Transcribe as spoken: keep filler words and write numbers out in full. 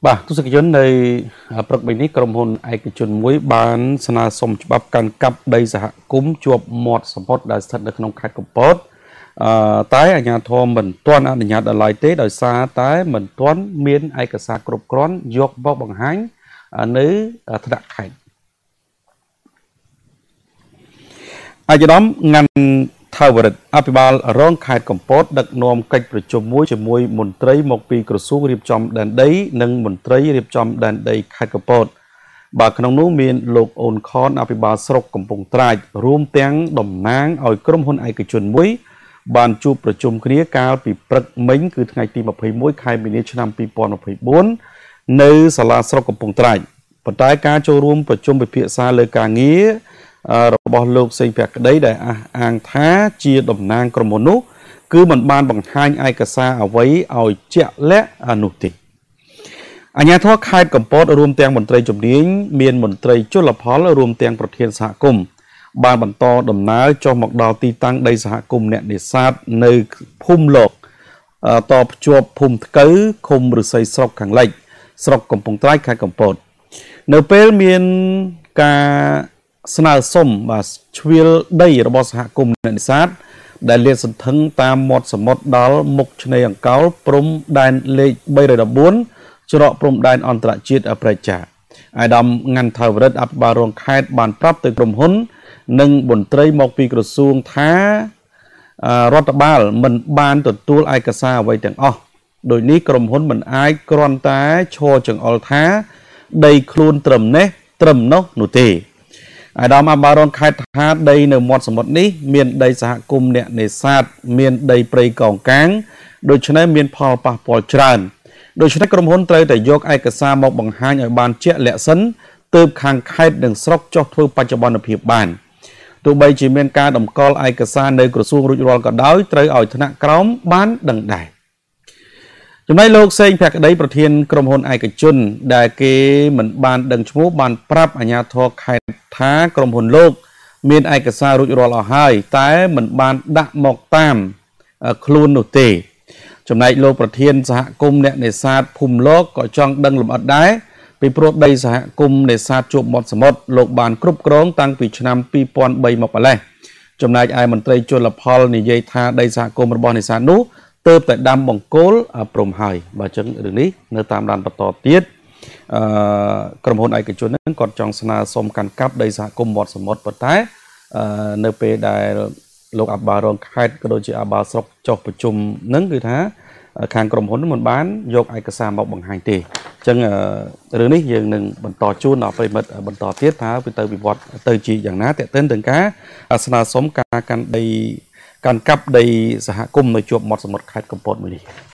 Bà, tôi sẽ dẫn đây bậc bình ní cầm hồn ai cái chuyện muối bán sana som chụp căn cặp đây giả cúm chuột một support đã thật được nông khai của bot tái ở nhà thò mình toàn ở nhà đã lại tế đời xa tái mình toán miên ai cả xa cột cron dọc bọc bằng háng nữ thật đặc hành ai cho đó ngăn thao vật apibal rong khai compot đặc nom cáchประชุมមួយជាមួយមន្ត្រីមកពីក្រសួងរៀបចំដែនដីនិងមន្ត្រីរៀបចំដែនដីខេត្តកំពតបាទក្នុងនោះមានលោកអូនខនអភិបាលស្រុកកំពង់ត្រាចរួមទាំងតំណាងឲ្យក្រុមហ៊ុនឯកជនមួយបានជួបប្រជុំគ្នាកាលពីព្រឹកមិញគឺថ្ងៃទីម្ភៃមួយខែមីនាឆ្នាំពីរពាន់ម្ភៃបួននៅសាលាស្រុកកំពង់ត្រាចប៉ុន្តែការចូលរួមប្រជុំពិភាក្សាលើការងាររបស់លោកសេងភក្តីដែលអះអាងថាជាតំណាងក្រុមហ៊ុននោះគឺមិនបានបង្ហាញឯកសារអ្វីឲ្យជាក់លាក់នោះទេអាជ្ញាធរខេត្តកំពតរួមទាំងមន្ត្រីជំនាញមានមន្ត្រីជលផលរួមទាំងប្រធានសហគមន៍បានបន្តដំណើរចុះមកដល់ទីតាំងដីសហគមន៍អ្នកនេសាទនៅភូមិលោកតភ្ជាប់ភូមិថ្កូវឃុំឫស្សីស្រុកខាងលិចស្រុកកំពង់ត្រាចខេត្តកំពតនៅពេលមានការស្នើសុំបាទជ្រៀលដីរបស់សហគមន៍នេសាទដែលលាតសន្ធឹងតាមមាត់សមុទ្រដល់មុខឆ្នេរអង្កោលព្រំដែនលេខបីរយដប់បួនច្រកព្រំដែនអន្តរជាតិប្រេចាអាដាមងាន់ថាវរិទ្ធអភិបាលរងខេត្តបានប្រាប់ទៅក្រុមហ៊ុននិងមន្ត្រីមកពីក្រសួងថារដ្ឋបាលមិនបានទទួលឯកសារអ្វីទាំងអស់ដោយនេះក្រុមហ៊ុនមិនអាចគ្រាន់តែឈរចង្អុលថាដីខ្លួនត្រឹមនេះត្រឹមនោះនោះទេអាដាមអភិបាលរងខេត្តថាដីនៅមាត់សមុទ្រនេះមានដីសហគមន៍អ្នកនេសាទមានដីព្រៃកោងកាងដូច្នេះមានផលប៉ះពាល់ច្រើនដូច្នេះក្រុមហ៊ុនត្រូវតែយកឯកសារមកបង្ហាញឲ្យបានជាក់លាក់សិនទើបខាងខេត្តនិងស្រុកចុះធ្វើបច្ចុប្បន្នភាពបានទោះបីជាមានការតម្កល់ឯកសារនៅក្រសួងរួចរាល់ក៏ដោយត្រូវឲ្យថ្នាក់ក្រោមបានដឹងដែរចំណែកលោកសេងភក្តីប្រធានក្រុមហ៊ុនឯកជនដែលគេមិនបានដឹងឈ្មោះបានប្រាប់អាជ្ញាធរខេត្តថាក្រុមហ៊ុនលោកមានឯកសាររួចរាល់អស់ហើយតែមិនបានដាក់មកតាមខ្លួននោះទេចំណែកលោកប្រធានសហគមន៍អ្នកនេសាទភូមិលោកក៏ចង់ដឹងលម្អិតដែរពីព្រោះដីសហគមន៍នេសាទជួបមាត់សមុទ្រលោកបានគ្រប់គ្រងតាំងពីឆ្នាំពីរពាន់បីមកម្លេះចំណែកឯមន្ត្រីជលផលនិយាយថាដីសហគមន៍របស់នេសាទនោះទើបតែដាំបង្គោលព្រមហើយបើអញ្ចឹងរឿងនេះនៅតាមដានបន្តទៀតអឺក្រុមហ៊ុនឯកជនហ្នឹងគាត់ចង់ស្នើសុំកាន់កាប់ដីសហគមន៍មាត់សមុទ្រប៉ុន្តែអឺនៅពេលដែលលោកអភិបាលរងខេត្តក៏ដូចជាអភិបាលស្រុកចុះប្រជុំហ្នឹងគឺថាខាងក្រុមហ៊ុនមិនបានយកឯកសារមកបង្ហាញទេអញ្ចឹងរឿងនេះយើងនឹងបន្តជូនដល់ប្រិមិត្តបន្តទៀតថាវាទៅវិវត្តទៅជាយ៉ាងណាតេតិនទាំងការស្នើសុំការកាន់ដីកាន់កាប់ដីសហគមន៍នៅជាប់មាត់សមុទ្រខេត្តកំពតមួយនេះ